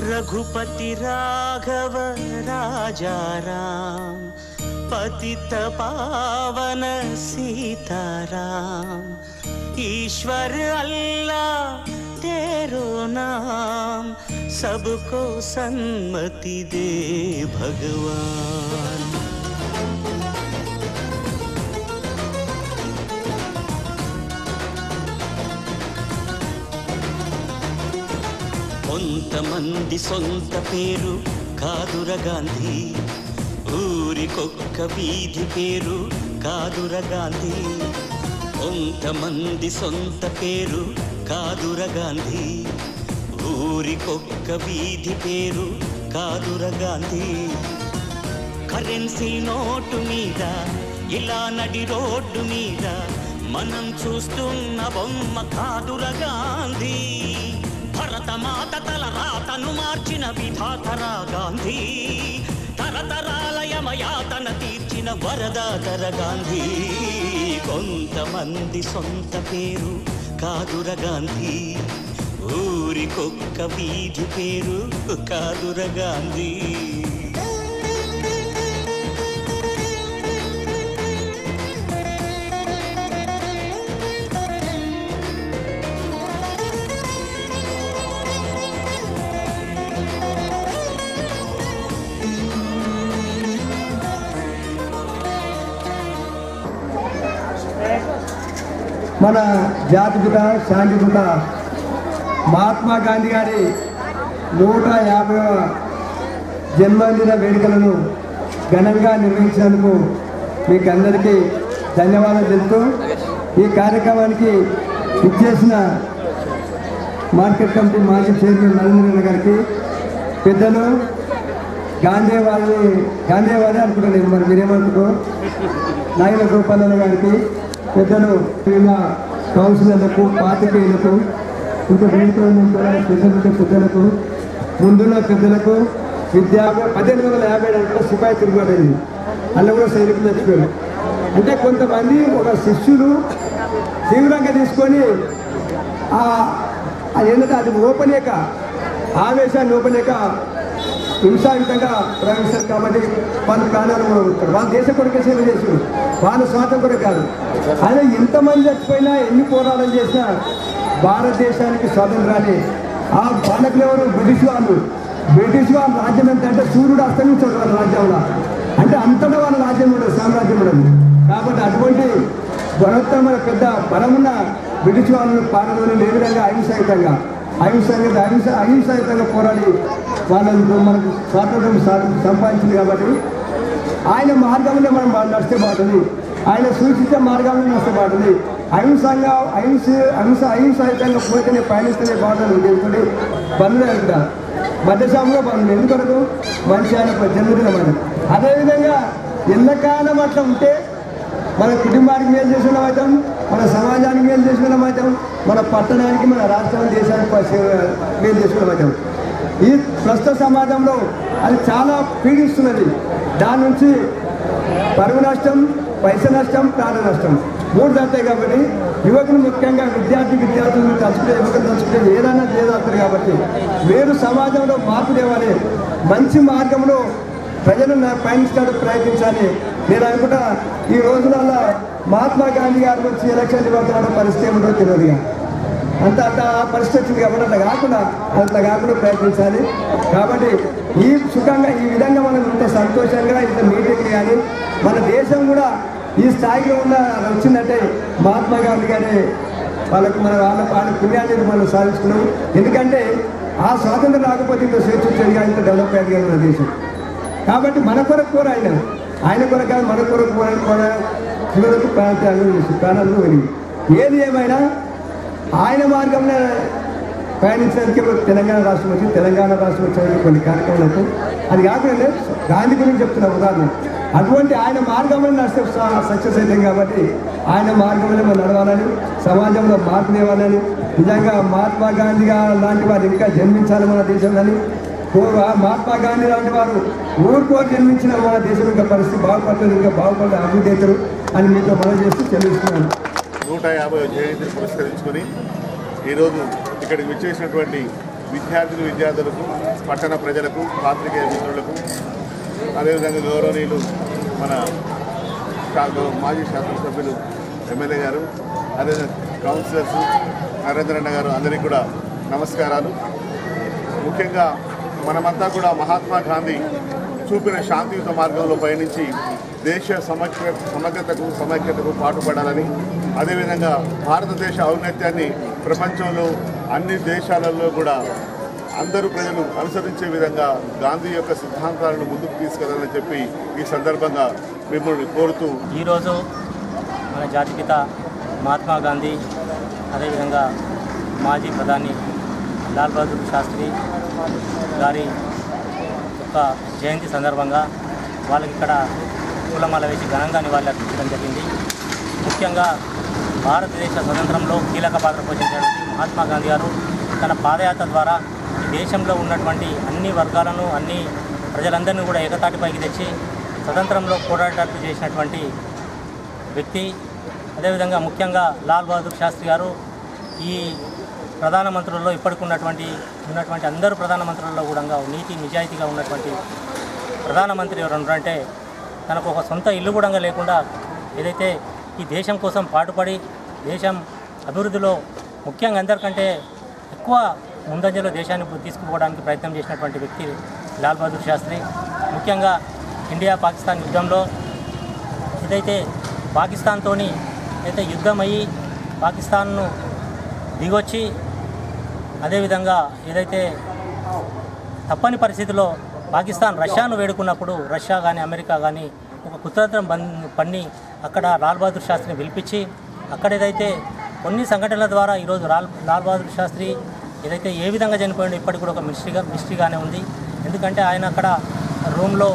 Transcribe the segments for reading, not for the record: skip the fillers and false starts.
रघुपति राघव राजा राम, पतित पावन सीताराम। ईश्वर अल्लाह तेरो नाम, सबको सन्मति दे भगवान। కొంతమంది సొంత పేరు కాదుర గాంధీ, ఊరికొక్క వీధి పేరు కాదుర గాంధీ. కొంతమంది సొంత పేరు కాదుర గాంధీ, ఊరికొక్క వీధి పేరు కాదుర గాంధీ. కరెన్సీ నోటు మీద ఇలా నడి రోడ్డు మీద మనం చూస్తున్న బొమ్మ కాదుర గాంధీ. భరతమాత తల రాతను మార్చిన విధాతరా గాంధీ, తరతరాల యమయాతన తీర్చిన వరదాతర గాంధీ. కొంతమంది సొంత పేరు కాదుర గాంధీ, ఊరికొక్క వీధి పేరు కాదుర గాంధీ. మన జాతిపిత శాంతిపిత మహాత్మా గాంధీ గారి 150వ జన్మదిన వేడుకలను ఘనంగా నిర్వహించినందుకు మీకు అందరికీ ధన్యవాదాలు తెలుపుతూ, ఈ కార్యక్రమానికి ఇచ్చేసిన మార్కెట్ కమిటీ మాజీ చైర్మన్ నరేంద్ర గారికి, పెద్దలు గాంధీవాదే అనుకుంటున్నాను, మరి మీరేమనుకో, నాయన గోపాలన్న గారికి, పెద్దలు కౌన్సిలర్లకు, పాత్రికేయులకు, ఇంకా పెద్దలకు, ముందున్న పెద్దలకు, 1852 సిపాయి తిరుగుబడింది, అందులో కూడా సైనికులు చచ్చిపోయారు. అంటే కొంతమంది ఒక శిష్యులు తీవ్రంగా తీసుకొని ఏంటంటే అది ఓపెనేక ఆవేశాన్ని ఓపెనేక హింసాయుతంగా ప్రవేశిస్తారు. కాబట్టి వాళ్ళ ప్రాణాలు కూడా ఉంటారు, వాళ్ళ దేశం కొడుకే సేవ చేశారు, వాళ్ళ స్వార్థం కూడా కాదు. అదే ఎంతమంది చచ్చిపోయినా, ఎన్ని పోరాటం చేసినా భారతదేశానికి స్వాతంత్రాన్ని ఆ పాలకులు ఎవరు? బ్రిటిష్ వాళ్ళు రాజ్యం ఎంత అంటే సూర్యుడు అస్తమించాడు వాళ్ళ రాజ్యంలో, అంటే అంతటా వాళ్ళ రాజ్యం ఉండదు, సామ్రాజ్యం ఉండదు. కాబట్టి అటువంటి బలవత్తరమైన పెద్ద బలమున్న బ్రిటిష్ వాళ్ళను పాలనలో ఏ విధంగా అహింసాయుతంగా పోరాడి వాళ్ళకు మనకు స్వాతంత్రం సంపాదించింది. కాబట్టి ఆయన మార్గంలో మనం నడిస్తే బాగుంటుంది, ఆయన సూచించే మార్గంలో నడిస్తే బాగుంటుంది. అహింసాయుతంగా పోతేనే పయనిస్తేనే బాగుంటుంది ఉద్దేశంతో బంధువులు అనుకుంటారు. మధ్యశాముగా బంధువులు ఎందుకొరకు? మనిషి ఆయన జన్మదిన మనం. అదేవిధంగా ఎల్లకాలం అట్లా ఉంటే మన కుటుంబానికి మేలు చేసిన అవుతాం, మన సమాజానికి మేలు చేసిన అవుతాం, మన పట్టణానికి, మన రాష్ట్రానికి, దేశానికి మేలు చేసిన అవుతాం. ఈ ప్రస్తుత సమాజంలో అది చాలా పీడిస్తున్నది. దాని నుంచి పరువు నష్టం, పైసా నష్టం, ప్రాణ నష్టం 3 జరుగుతాయి. కాబట్టి యువకులు ముఖ్యంగా విద్యార్థులను తలుచుకుంటే ఏదైనా చేస్తారు. కాబట్టి వేరు సమాజంలో మార్పు తేవాలి, మంచి మార్గంలో ప్రజలు పయనించడానికి ప్రయత్నించాలి. నేను అనుకుంటా ఈ రోజులలో మహాత్మా గాంధీ గారి నుంచి ఎలక్షన్ నిబంధన పరిస్థితి ఏమిటో తెలియదుగా, అంత పరిస్థితి వచ్చింది. కాబట్టి అట్లా కాకుండా ప్రయత్నించాలి. కాబట్టి ఈ విధంగా మనం ఇంత సంతోషంగా ఇంత మీటింగ్ కానీ మన దేశం కూడా ఈ స్థాయిలో వచ్చిందంటే మహాత్మా గాంధీ గారే వాళ్ళ పుణ్యాన్ని మనం సాధించుకున్నాం. ఎందుకంటే ఆ స్వాతంత్రం రాకపోతే ఇంత స్వేచ్ఛ వచ్చేది, ఇంత డెవలప్ అయ్యేది మన దేశం. కాబట్టి మన కొరకు కూడా ఆయన కొరకు కాదు, మన కొరకు చివరకు ప్రాణాలను వెళ్ళి ఏది ఏమైనా ఆయన మార్గంలో ప్రయాణించడానికి తెలంగాణ రాష్ట్రం వచ్చి కొన్ని కార్యక్రమాలకు అది కాకుండా గాంధీ గురించి చెప్తున్న ఉదాహరణ. అటువంటి ఆయన మార్గంలో నడిస్తే సక్సెస్ అవుతాం. కాబట్టి ఆయన మార్గంలో మనం నడవాలని, సమాజంలో మార్పు తేవాలని, నిజంగా మహాత్మా గాంధీ లాంటి వారు ఇంకా జన్మించాలి మన దేశంలోని. మహాత్మా గాంధీ లాంటి వారు ఊరుకోరు జన్మించిన మన దేశం ఇంకా పరిస్థితి బాగుపడుతుంది, ఇంకా బాగుపడే అభివృద్ధి అవుతారు అని మీతో మనం చేస్తూ చెల్లిస్తున్నాను. 150వ జయంతిని పురస్కరించుకొని ఈరోజు ఇక్కడికి విచ్చేసినటువంటి విద్యార్థులకు పట్టణ ప్రజలకు పాత్రికేయ మిత్రులకు అదేవిధంగా గౌరవనీయులు మన మాజీ శాసనసభ్యులు ఎమ్మెల్యే గారు అదేవిధంగా కౌన్సిలర్స్ నరేంద్రన్న గారు అందరికీ కూడా నమస్కారాలు. ముఖ్యంగా మనమంతా కూడా మహాత్మా గాంధీ చూపిన శాంతియుత మార్గంలో పయనించి దేశ సమైక్యతకు పాటుపడాలని, అదేవిధంగా భారతదేశ ఔన్నత్యాన్ని ప్రపంచంలో అన్ని దేశాలలో కూడా అందరూ ప్రజలు అనుసరించే విధంగా గాంధీ యొక్క సిద్ధాంతాలను ముందుకు తీసుకెళ్లాలని చెప్పి ఈ సందర్భంగా మిమ్మల్ని కోరుతూ ఈరోజు మన జాతిపిత మహాత్మా గాంధీ అదేవిధంగా మాజీ ప్రధాని లాల్ బహదూర్ శాస్త్రి గారి యొక్క జయంతి సందర్భంగా వాళ్ళకి ఇక్కడ పూలమాల వేసి ఘనంగా నివాళులు అర్పించడం జరిగింది. ముఖ్యంగా భారతదేశ స్వతంత్రంలో కీలక పాత్ర పోషించినటువంటి మహాత్మా గాంధీ గారు తన పాదయాత్ర ద్వారా ఈ దేశంలో ఉన్నటువంటి అన్ని వర్గాలను అన్ని ప్రజలందరినీ కూడా ఏకతాటిపైకి తెచ్చి స్వతంత్రంలో పోరాటాలు చేసినటువంటి వ్యక్తి. అదేవిధంగా ముఖ్యంగా లాల్ బహదూర్ శాస్త్రి గారు ఈ ప్రధానమంత్రుల్లో ఇప్పటికి ఉన్నటువంటి అందరూ ప్రధానమంత్రుల్లో కూడా నీతి నిజాయితీగా ఉన్నటువంటి ప్రధానమంత్రి ఎవరు అంటే తనకు ఒక సొంత ఇల్లు కూడా లేకుండా ఏదైతే ఈ దేశం కోసం పాటుపడి దేశం అభివృద్ధిలో ముఖ్యంగా అందరికంటే ఎక్కువ ముందంజలో దేశాన్ని తీసుకుపోవడానికి ప్రయత్నం చేసినటువంటి వ్యక్తి లాల్ బహదూర్ శాస్త్రి. ముఖ్యంగా ఇండియా పాకిస్తాన్ యుద్ధంలో ఏదైతే పాకిస్తాన్తో అయితే యుద్ధం అయ్యి పాకిస్తాన్ను దిగొచ్చి అదేవిధంగా ఏదైతే తప్పని పరిస్థితిలో పాకిస్తాన్ రష్యాను వేడుకున్నప్పుడు రష్యా కానీ అమెరికా కానీ ఒక కుతంత్రం పన్ని అక్కడ లాల్ బహదూర్ శాస్త్రిని పిలిపించి అక్కడ ఏదైతే కొన్ని సంఘటనల ద్వారా ఈరోజు లాల్ బహదూర్ శాస్త్రి ఏదైతే ఏ విధంగా చనిపోయిందో ఇప్పటికి కూడా ఒక మిస్టరీగానే ఉంది. ఎందుకంటే ఆయన అక్కడ రూమ్లో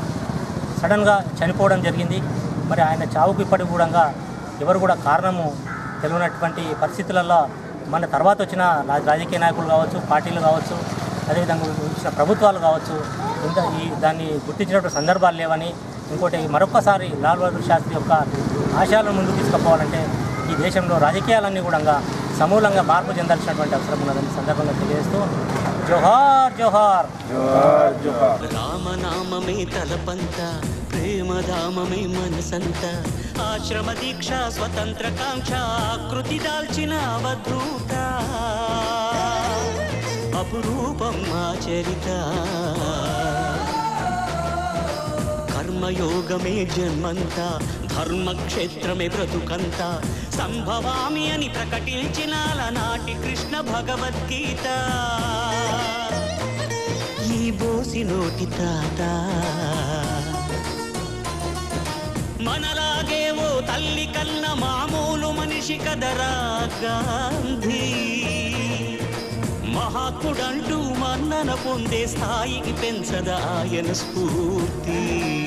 సడన్గా చనిపోవడం జరిగింది. మరి ఆయన చావుకు ఇప్పటికి కూడా ఎవరు కూడా కారణము తెలియనటువంటి పరిస్థితులలో మన తర్వాత వచ్చిన రాజకీయ నాయకులు కావచ్చు, పార్టీలు కావచ్చు, అదేవిధంగా వచ్చిన ప్రభుత్వాలు కావచ్చు దాన్ని గుర్తించినటువంటి సందర్భాలు లేవని, ఇంకోటి మరొక్కసారి లాల్ బహదూర్ శాస్త్రి యొక్క ఆశయాలను ముందుకు తీసుకుపోవాలంటే ఈ దేశంలో రాజకీయాలన్నీ కూడా సమూలంగా మార్పు చెందాల్సినటువంటి అవసరం ఉన్నదని సందర్భంగా తెలియజేస్తూ జోహార్ జోహార్ జోహార్ జోహార్. రామనామమే తలపంత, ప్రేమధామమే మనసంత, ఆశ్రమ దీక్ష స్వతంత్ర కాంక్ష ఆకృతి దాల్చిన అవధూత, అపురూపం ఆచరిత, కర్మయోగమే జన్మంత, ధర్మక్షేత్రమే బ్రతుకంత, సంభవామి అని ప్రకటించిన నాటి కృష్ణ భగవద్గీత, ఈ బోసి నోటి తాత మనలాగే ఓ తల్లి కన్న మామూలు మనిషి కదరా గాంధీ, మహాత్ముడంటూ మన్నన పొందే స్థాయికి పెంచద ఆయన స్ఫూర్తి,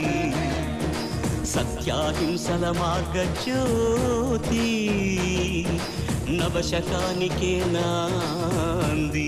సత్యాహింసల మార్గజ్యోతి, నవశకానికే నాంది.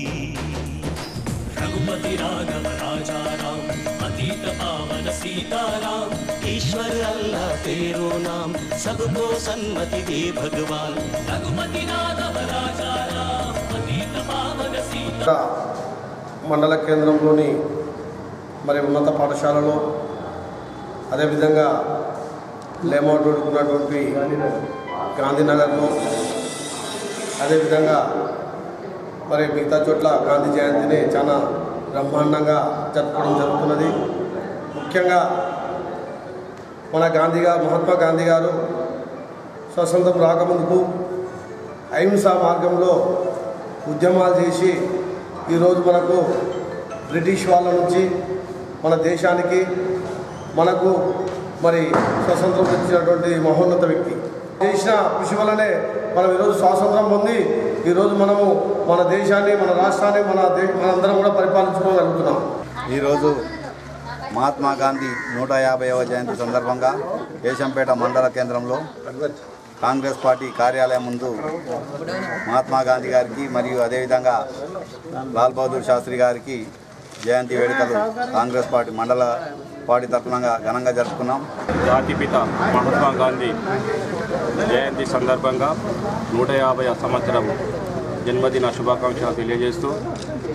రఘుపతి రాఘవ రాజారాం, अतीत पावन सीताराम, ईश्वर अल्लाह तेरो नाम, सबको सन्मति दे भगवान, रघुपति राघव राजा राम, अतीत पावन सीता. మండల కేంద్రంలోని మరి ఉన్నత పాఠశాలలో అదేవిధంగా లేమౌట్ ఉన్నటువంటి గాంధీనగర్లో అదేవిధంగా మరి మిగతా చోట్ల గాంధీ జయంతిని చాలా బ్రహ్మాండంగా జరుపుకోవడం జరుగుతున్నది. ముఖ్యంగా మన మహాత్మా గాంధీ గారు స్వతంత్రం రాకముందుకు అహింసా మార్గంలో ఉద్యమాలు చేసి ఈరోజు మనకు బ్రిటిష్ వాళ్ళ నుంచి మన దేశానికి మనకు మరి స్వతంత్రం తెచ్చినటువంటి మహోన్నత వ్యక్తి. చేసిన కృషి వల్లనే మనం ఈరోజు స్వాతంత్రం పొంది ఈరోజు మనము మన దేశాన్ని మన రాష్ట్రాన్ని మనందరం కూడా పరిపాలించుకోగలుగుతున్నాం. ఈరోజు మహాత్మా గాంధీ 150వ జయంతి సందర్భంగా కేశంపేట మండల కేంద్రంలో కాంగ్రెస్ పార్టీ కార్యాలయం ముందు మహాత్మా గాంధీ గారికి మరియు అదేవిధంగా లాల్ బహదూర్ శాస్త్రి గారికి జయంతి వేడుకలు కాంగ్రెస్ పార్టీ మండల పార్టీ తరఫున ఘనంగా జరుపుకున్నాం. జాతిపిత మహాత్మా గాంధీ జయంతి సందర్భంగా 150వ సంవత్సరం జన్మదిన శుభాకాంక్షలు తెలియజేస్తూ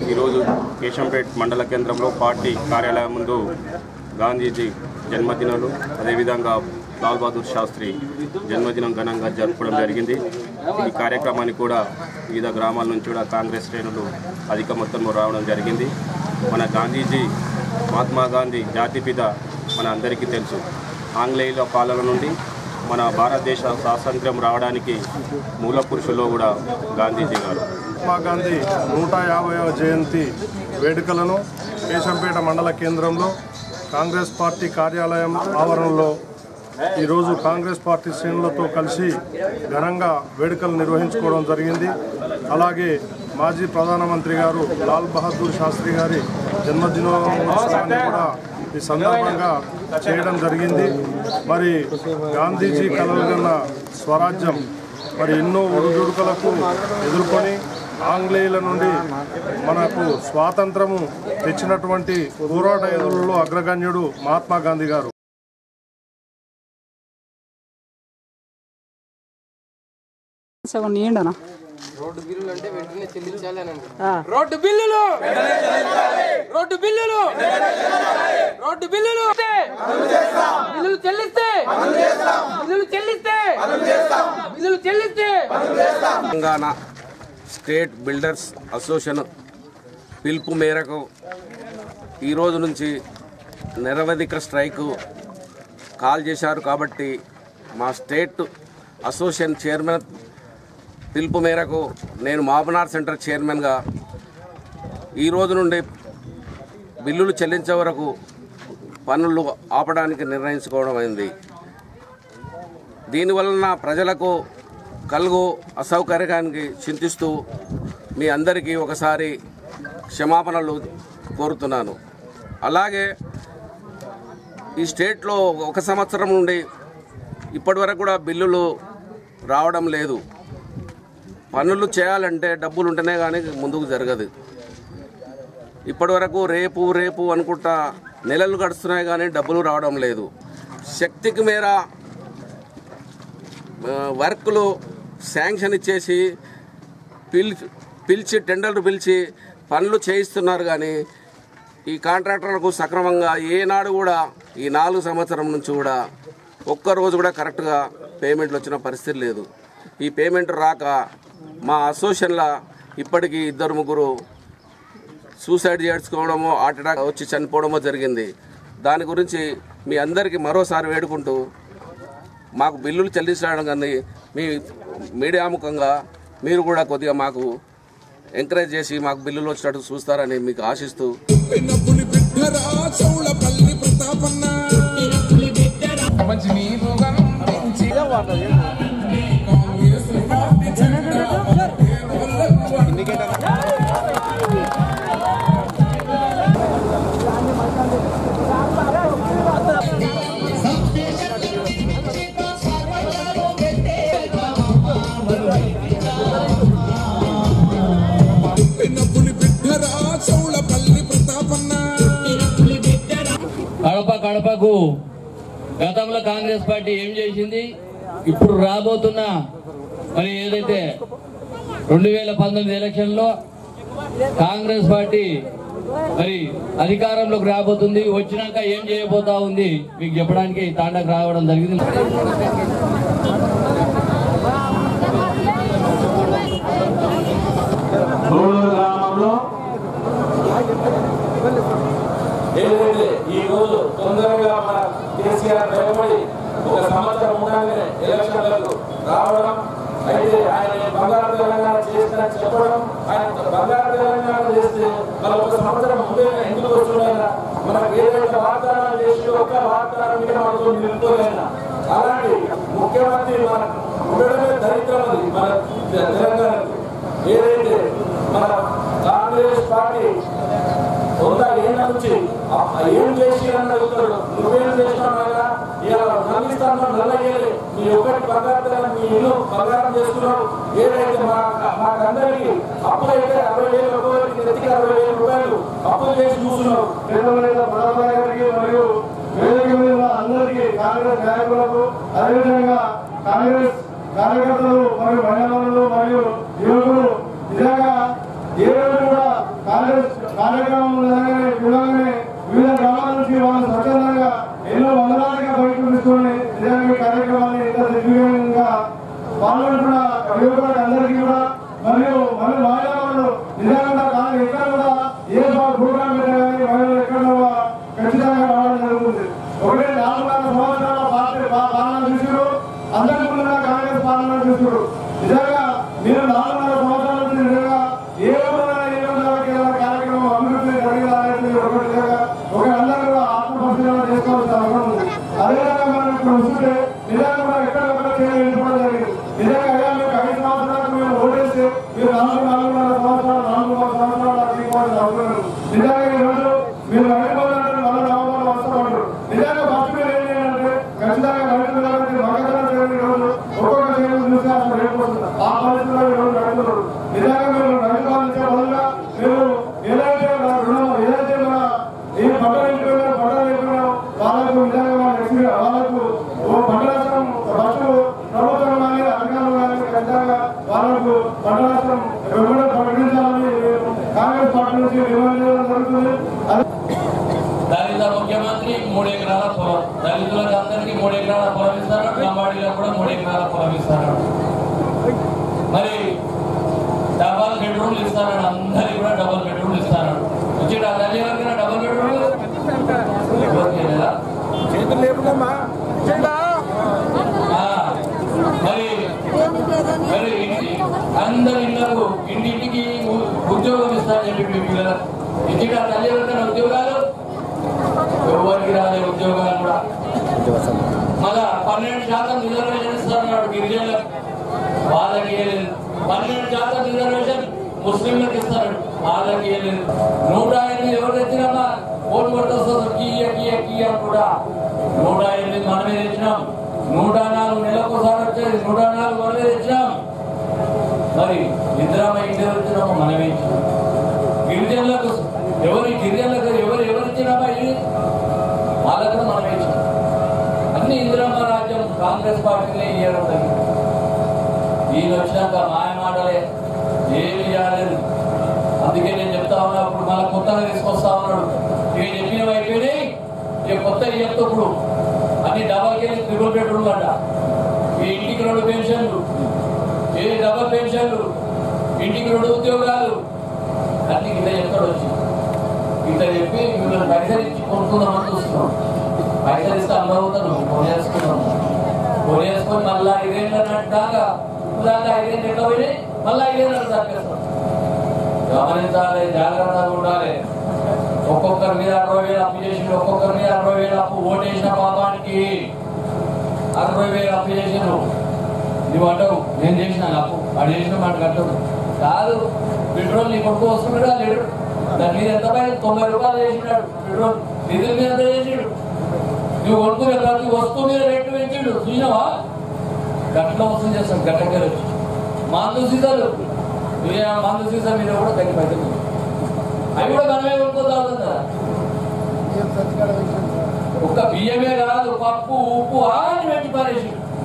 ఈరోజు కేశంపేట్ మండల కేంద్రంలో పార్టీ కార్యాలయం ముందు గాంధీజీ జన్మదినాలు అదేవిధంగా లాల్ బహదూర్ శాస్త్రి జన్మదినం ఘనంగా జరుపుకోవడం జరిగింది. ఈ కార్యక్రమానికి కూడా వివిధ గ్రామాల నుంచి కూడా కాంగ్రెస్ శ్రేణులు అధిక మొత్తంలో రావడం జరిగింది. మన గాంధీజీ మహాత్మా గాంధీ జాతిపిత మన అందరికీ తెలుసు. ఆంగ్లేయుల పాలన నుండి మన భారతదేశ స్వాతంత్ర్యం రావడానికి మూల పురుషుల్లో కూడా గాంధీజీ గారు. మహాత్మా గాంధీ 150వ జయంతి వేడుకలను కేశంపేట మండల కేంద్రంలో కాంగ్రెస్ పార్టీ కార్యాలయం ఆవరణలో ఈరోజు కాంగ్రెస్ పార్టీ శ్రేణులతో కలిసి ఘనంగా వేడుకలు నిర్వహించుకోవడం జరిగింది. అలాగే మాజీ ప్రధానమంత్రి గారు లాల్ బహదూర్ శాస్త్రి గారి జన్మదినోత్సవాన్ని కూడా ఈ సందర్భంగా చేయడం జరిగింది. మరి గాంధీజీ కలలుగన్న స్వరాజ్యం మరి ఎన్నో ఒడిదుడుకులకు ఎదుర్కొని ఆంగ్లేయుల నుండి మనకు స్వాతంత్రము తెచ్చినటువంటి పోరాట యోధులలో అగ్రగణ్యుడు మహాత్మా గాంధీ గారు. రోడ్డు బిల్లులు అంటే వెంటనే చెల్లించాలి. రోడ్డు బిల్లులు రోడ్డు బిల్లులు రోడ్డు బిల్లులు బిల్లులు చెల్లిస్తే బిల్లులు చెల్లిస్తే బిల్లులు చెల్లిస్తే తెలంగాణ స్టేట్ బిల్డర్స్ అసోసియేషన్ పిలుపు మేరకు ఈరోజు నుంచి నిరవధిక స్ట్రైకు కాల్ చేశారు. కాబట్టి మా స్టేట్ అసోసియేషన్ చైర్మన్ పిలుపు మేరకు నేను మాబనార్ సెంటర్ చైర్మన్గా ఈరోజు నుండి బిల్లులు చెల్లించే వరకు పనులు ఆపడానికి నిర్ణయించుకోవడం అయింది. దీనివలన ప్రజలకు కలుగు అసౌకర్యానికి చింతిస్తూ మీ అందరికీ ఒకసారి క్షమాపణలు కోరుతున్నాను. అలాగే ఈ స్టేట్లో 1 సంవత్సరం నుండి ఇప్పటి వరకు కూడా బిల్లులు రావడం లేదు. పనులు చేయాలంటే డబ్బులు ఉంటేనే కానీ ముందుకు జరగదు. ఇప్పటి వరకు రేపు రేపు అనుకుంటా నెలలు గడుస్తున్నాయి కానీ డబ్బులు రావడం లేదు. శక్తికి మేర వర్కులు శాంక్షన్ ఇచ్చేసి పిలిచి టెండర్లు పిలిచి పనులు చేయిస్తున్నారు. కానీ ఈ కాంట్రాక్టర్లకు సక్రమంగా ఏనాడు కూడా ఈ 4 సంవత్సరం నుంచి కూడా ఒక్కరోజు కూడా కరెక్ట్గా పేమెంట్లు వచ్చిన పరిస్థితి లేదు. ఈ పేమెంట్ రాక మా అసోసియేషన్లో ఇప్పటికీ 2-3 సూసైడ్ చేసుకోవడమో హార్ట్ అటాక్ వచ్చి చనిపోవడమో జరిగింది. దాని గురించి మీ అందరికీ మరోసారి వేడుకుంటూ మాకు బిల్లులు చెల్లించడం కానీ మీ మీడియా ముఖంగా మీరు కూడా కొద్దిగా మాకు ఎంకరేజ్ చేసి మాకు బిల్లులు వచ్చినట్టు చూస్తారని మీకు ఆశిస్తూ కడపకు గతంలో కాంగ్రెస్ పార్టీ ఏం చేసింది, ఇప్పుడు రాబోతున్న మరి ఏదైతే 2019 ఎలక్షన్లో కాంగ్రెస్ పార్టీ మరి అధికారంలోకి రాబోతుంది, వచ్చినాక ఏం చేయబోతా ఉంది మీకు చెప్పడానికి తాండాకు రావడం జరిగింది. గ్రామంలో ఏదైతే ఈ రోజు తొందరగా మన కేసీఆర్ భయపడి 1 సంవత్సరం ఉండగానే ఎలక్షన్లకు రావడం, అయితే ఆయన బంగారు తెలంగాణ చేసిన చెప్పడం, ఆయన బంగారు తెలంగాణ చేస్తే మన 1 సంవత్సరం ముందే ఎందుకు వస్తున్నాయినా మనకు ఏదైతే వాగ్దానాలు చేసి ఒక్క వాగ్దానం మీద మనతో నిలుపుకోలేనా. అలాంటి ముఖ్యమంత్రి మన ఉండడమే దరిద్రం. అది మన తెలంగాణకు ఏదైతే మన కాంగ్రెస్ పార్టీ 100 ఏళ్ళ నుంచి ఏం చేసి అని అడుగుతాడు, నువ్వేం చేసినావుగా ఇలా నల్లిస్తాను నల్లగేది నీ ఒక్కటి బంగారు మీ ఇల్లు బంగారం చేస్తున్నావు. ఏదైతే మాకందరికీ అప్పులు అయితే 60,000 ఒక్కొక్కరికి నెత్తికి 60,000 రూపాయలు అప్పులు చేసి చూస్తున్నావు. మరియు వేదిక మీద అందరికీ కాంగ్రెస్ నాయకులకు అదేవిధంగా కాంగ్రెస్ కార్యకర్తలు మరియు మహిళలు మరియు యువకులు నిజంగా ఏ రోజు కూడా కాంగ్రెస్ కార్యక్రమం పిలవగానే వివిధ గ్రామాల నుంచి వాళ్ళు స్వచ్ఛందంగా ఎన్నో వందలాదిగా బయటకు తీసుకొని నిజంగా కార్యక్రమాన్ని ఇంత దిగ్విజయంగా పాల్గొంటున్న యువకులకు అందరికీ కూడా మరియు మన మహిళలు నిజంగా ఎక్కడ కూడా ఏ ప్రోగ్రాం పెట్టినా కానీ మహిళలు ఎక్కడ ఖచ్చితంగా రావడం జరుగుతుంది. ఒకటే 4 సంవత్సరాల పాలన చూసారు, అందరి ముందుగా కాంగ్రెస్ పాలన చూసారు. నిజంగా మీరు 4 సంవత్సరాల నుంచి నిజంగా ఏ కార్యక్రమం అభివృద్ధి జరిగిందనేది ఒకటి నిజంగా ఒక అందరూ కూడా ఆత్మపరిశీలన చేసుకోవాల్సిన అవసరం ఉంది. అదేవిధంగా మనం ఇప్పుడు వస్తుంటే నిజంగా కూడా ఎక్కడ చేయాలి జరిగింది. నిజంగా అయ్యా మీకు 5 సంవత్సరాలకు మేము ఓటేస్తే మీరు 4 సంవత్సరాలు తీసుకోవాల్సిన అవసరం లేదు. నిజంగా ఈరోజు మీరు రైతులంటే మన నవంబర్లో వస్తామంటారు. నిజంగా ఫస్ట్ మీరు ఏం చేయాలంటే ఖచ్చితంగా రైతులంటే మగధన చేయని రోజు ఒక్కొక్క చేయడం చూస్తే అసలు రేపు వస్తుంది. ఆ పరిస్థితుల్లో ఈరోజు రైతులు నిజంగా మీరు రైతు పాలించే బదులుగా మీరు ఏదైతే రుణం ఏదైతే మన ఈ పంటలు అయిపోయినా వాళ్ళకు నిజంగా వాళ్ళకు పంట నష్టం ఫస్ట్ ప్రభుత్వం కానీ అధికారులు కానీ ఖచ్చితంగా వాళ్ళకు పంట నష్టం ప్రకటించాలని కాంగ్రెస్ పార్టీ నుంచి నిర్వహించడం జరుగుతుంది. దళిత ముఖ్యమంత్రి 3 ఎకరాల పొలం, దళితులకు అందరికీ 3 ఎకరాల పొలం ఇస్తారు, లంబాడీలకు కూడా 3 ఎకరాల పొలం ఇస్తారు. మరి డబల్ బెడ్రూమ్లు ఇస్తారని అందరికి కూడా డబల్ బెడ్రూమ్లు ఇస్తాను. వచ్చి తల్లిదండ్రులకి డబల్ బెడ్రూమ్ చేతులు లేపుదమ్మా. మరి మరి అందరి ఇళ్లకు ఇంటింటికి ఉద్యోగం ఇస్తారని చెప్పి మీ పిల్లలకు ఇచ్చిన తల్లిదండ్రుల ఉద్యోగాలు ఎవరికి రాలే ఉద్యోగాలు కూడా. మళ్ళా 12% రిజర్వేషన్ ఇస్తారన్నాడు గిరిజనులకు, వాళ్ళకి 12% రిజర్వేషన్ ముస్లింలకు ఇస్తారు, వాళ్ళకి 108 ఎవరు తెచ్చినామా ఓటు కొట్టొస్తుంది కీయ కీయ కీయ కూడా 108 మనమే తెచ్చినాం. 104 నెలకోసారి వచ్చేది 104 మనమే తెచ్చినాం. మరి ఇందిరామ ఇంటి వచ్చినామో మనమే ఇచ్చినాం. గిరిజనులకు ఎవరు ఇచ్చినామా ఇది వాళ్ళకు మనమే ఇచ్చినాం. అన్ని ఇందిరామ రాజ్యం కాంగ్రెస్ పార్టీనే ఇవ్వడం జరిగింది. వీళ్ళు వచ్చినాక మాయ మాటలే ఏమి చేయాలేదు. అందుకే నేను చెప్తా ఉన్నా, ఇప్పుడు మళ్ళీ కొత్తగా తీసుకొస్తా ఉన్నాడు. ఇక చెప్పినవి అయిపోయినాయి, ఇక కొత్త చెప్తప్పుడు అన్ని డబల్ కేజీ 3 బెడ్రూమ్లు అంట, ఈ ఇంటికి 2 పెన్షన్లు, ఏ డబల్ పెన్షన్లు, ఇంటికి 2 ఉద్యోగాలు అన్ని కింద చెప్తాడు. వచ్చి ఇంత చెప్పి మిమ్మల్ని పైసలు ఇచ్చి కొనుక్కుందామని చూస్తున్నాం. పైసలు ఇస్తే అమరవుతాను కొనేసుకొని మళ్ళా 5 ఏళ్ళు అన్నట్టుగా దాకా 5 ఏళ్ళు ఎట్లా పోయినాయి, మళ్ళా 5 ఏళ్ళు తప్పేస్తాం. గమనించాలి, జాగ్రత్తగా ఉండాలి. ఒక్కొక్కరి మీద 60,000 అప్పు చేసి, ఒక్కొక్కరి మీద 60,000 అప్పు ఓటేసిన పాపానికి 60,000 అప్పు చేసాను. నువ్వు అంటావు నేను చేసిన అప్పు, వాడు చేసిన మాట కట్టదు కాదు. పెట్రోల్ నీ కొడుకు వస్తున్నాడా లేడు, దాని మీద ఎంత పై 90 రూపాయలు చేసినాడు పెట్రోల్, డీజిల్ మీద ఎంత చేసాడు. నువ్వు కొనుక్కునే ప్రతి వస్తువు మీద రేట్లు పెంచాడు చూసినావా. గట్ల వసూలు చేస్తాడు గట్టకెళ్ళి వచ్చి. మందు సీసాలు మందు సీసా మీద కూడా తగ్గి పైసలు, అవి కూడా మనమే కొనుక్కోదా. ఒక్క బియ్యమే కాదు, పప్పు ఉప్పు ఆని పెంచి పారేసి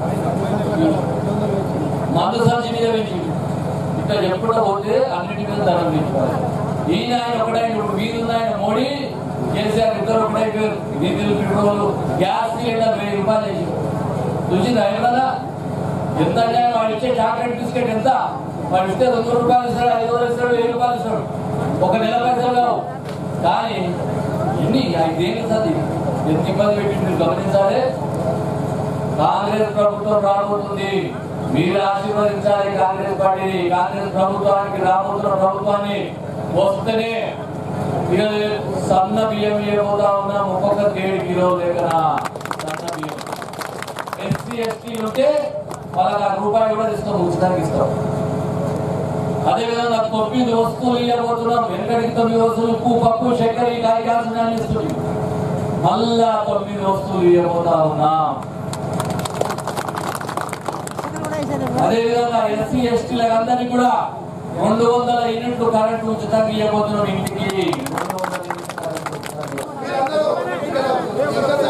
మందు సంచి మీద పెంచి ఇట్లా చెప్పుకుంటూ పోతే అన్నిటి మీద ధనం పెంచుకోవాలి. ఈయన ఆయన ఒకటైన ఇప్పుడు వీధున్న ఆయన మోడీ కేసీఆర్ ఇద్దరు ఒకటైపోయారు. డీజిల్ పెట్రోల్ గ్యాస్ సిలిండర్ 1000 రూపాయలు వేసి చూసింది అయినా ఎంత అన్యాయం. వాడు ఇచ్చే చాక్లెట్ బిస్కెట్ ఎంత, వాడు ఇస్తే 200 రూపాయలు ఇస్తాడు, 500 ఇస్తాడు, 1000 రూపాయలు ఇస్తాడు, ఒక నెల పైసలు కావు. కానీ ఎన్ని 5 ఏళ్ళు సార్ ఎంత ఇబ్బంది పెట్టి మీరు గమనించాలి. కాంగ్రెస్ ప్రభుత్వం రాబోతుంది, మీరు ఆశీర్వదించాలి కాంగ్రెస్ పార్టీని. కాంగ్రెస్ ప్రభుత్వానికి రాబోతున్న ప్రభుత్వాన్ని వస్తేనే ఇక సన్న బియ్యం ఇవ్వబోతా ఉన్నాం. ఒక్కొక్కరికి 7 కిలోలు లేకన సన్న బియ్యం. ఎస్సీ ఎస్టీ ఉంటే వాళ్ళకి రూపాయి కూడా ఇస్తాం, ఉచితానికి ఇస్తాం. అదేవిధంగా 9 వస్తువులు ఇవ్వబోతున్నాం. వెనకడికి 9 వస్తువులు ఉప్పు పప్పు చక్కెర కాయాల్సిన ఇస్తుంది, మళ్ళా 9 వస్తువులు ఇవ్వబోతా ఉన్నాం. అదేవిధంగా ఎస్సీ ఎస్టీలకు అందరినీ కూడా 200 యూనిట్లు కరెంటు ఉచితంగా ఇవ్వబోతున్నాం. ఇంటికి 200 యూనిట్లు కరెంటు